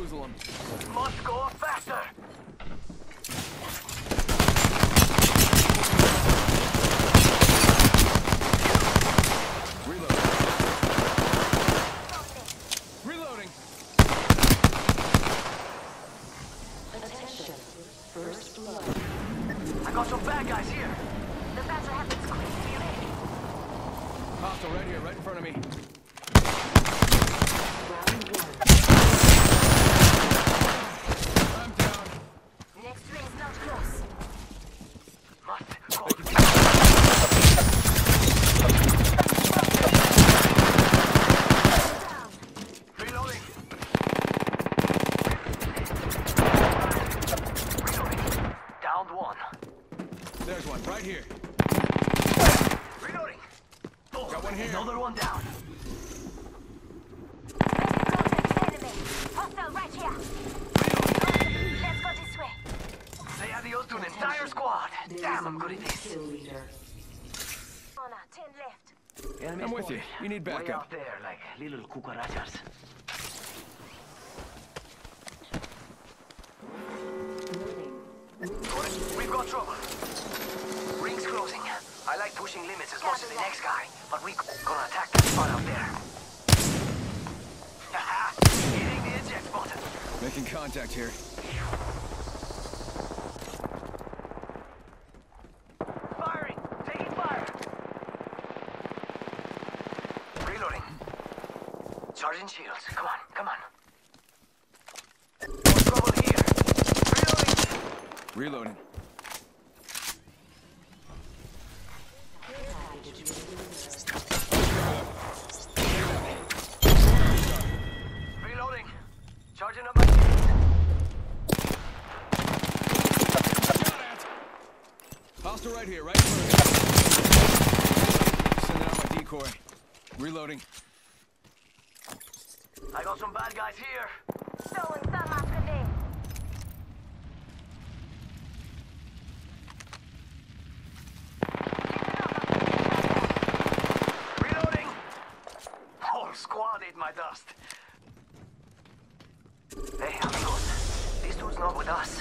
bamboozle them. Must go faster. Reloading. Attention. First blood. I got some bad guys here. The battle happens quick. Be ready. Hostile right here, right in front of me. Round one. I'm down. Next ring's not close. Must go. Down. Reloading. Reloading. Downed one. There's one, right here. Reloading. Oh, Got one here. Another one down. Making contact with enemy. Hostile right here. Let's go this way. Say adios to an entire squad. There Damn, is a I'm good at new this. kill leader. Honor, 10 left. Enemy I'm with you. spotted. You need Way backup. out there, like little cucarachas. We've got trouble. Ring's closing. I like pushing limits as much as the next guy, but we gonna attack that spot out there. Haha! Hitting the eject button. Making contact here. Firing! Taking fire! Reloading. Charging shields. Come on, come on. More trouble here. Reloading. Reloading. Reloading. Charging up my shields. Hostile right here, right in front of me. Sending out my decoy. Reloading. I got some bad guys here. Throwing some after them. Reloading. Whole squad ate my dust. Hey, amigos. This dude's not with us.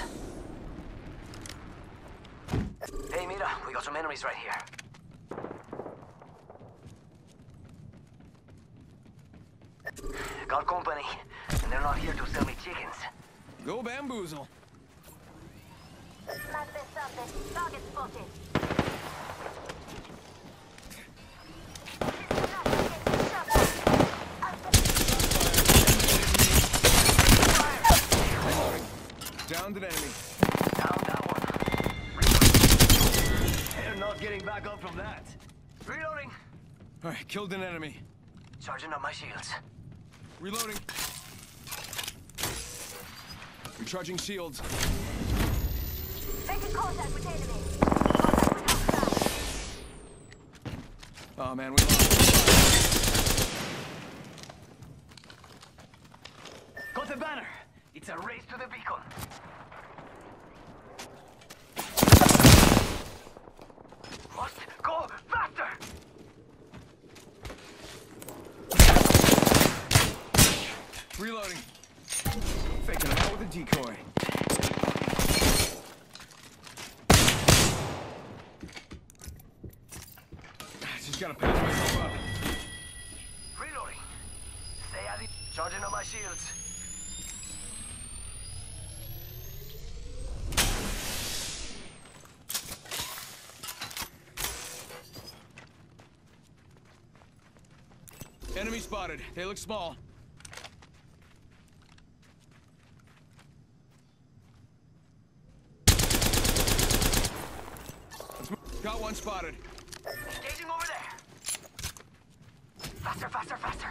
Hey, mira, we got some enemies right here. Got company, and they're not here to sell me chickens. Go bamboozle. Like this something. Target spotted. Reloading. Downed an enemy. Down that one. They're not getting back up from that. Reloading. Alright, killed an enemy. Charging up my shields. Reloading. Recharging shields. Making contact with enemy. Contact with hostile. Oh man, we lost. Got the banner. It's a race to the beacon. Must go faster. Reloading. Faking it out with a decoy. Just gotta patch myself up. Reloading. Stay at it. Charging on my shields. Enemy spotted. They look small. Let's move. Got one spotted. Engaging over there. Faster, faster, faster.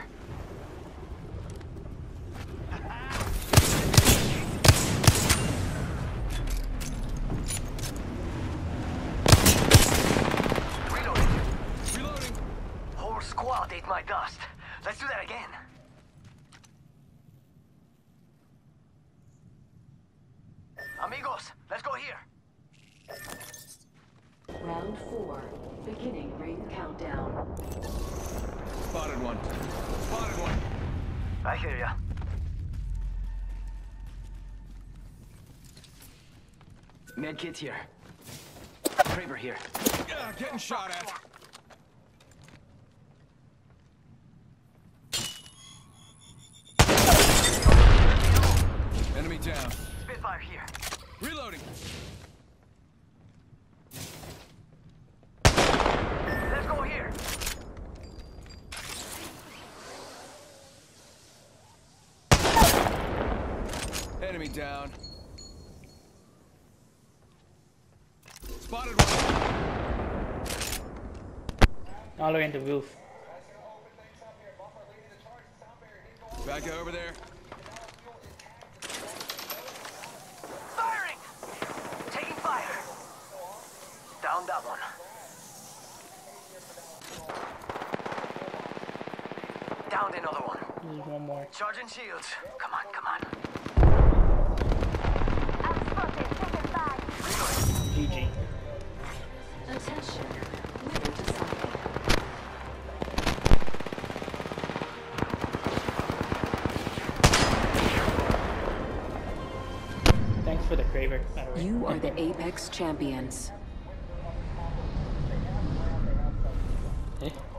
Reloading. Reloading. Whole squad ate my dust. Let's do that again. Amigos, let's go here. Round 4. Beginning ring countdown. Spotted one. Spotted one. I hear ya. Med kit's here. Kraber here. Getting shot at. Enemy down. Spitfire here. Reloading. Let's go here. Enemy down. Spotted one. All the way in the roof. Back over there. Firing! Taking fire. Down that one. Downed another one. There's one more. Charging shields. Come on, come on. I'm spotted. Taking fire. GG. Attention. Winner decided. Thanks for the Kraber, by the way. You are the Apex champions. Eh?